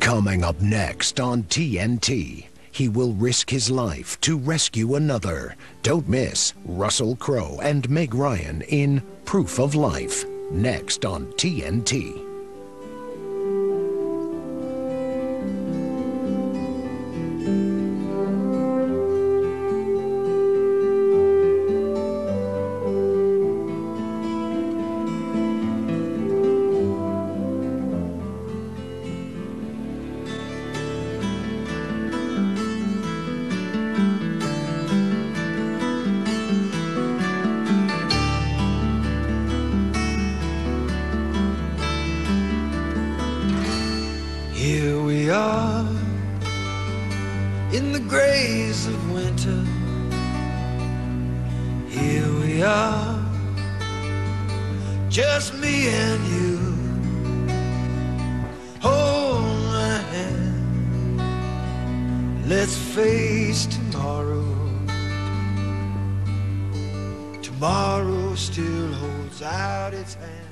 Coming up next on TNT, he will risk his life to rescue another. Don't miss Russell Crowe and Meg Ryan in Proof of Life, next on TNT. Here we are in the grays of winter. Here we are, just me and you. Hold my hand, let's face tomorrow. Tomorrow still holds out its hand.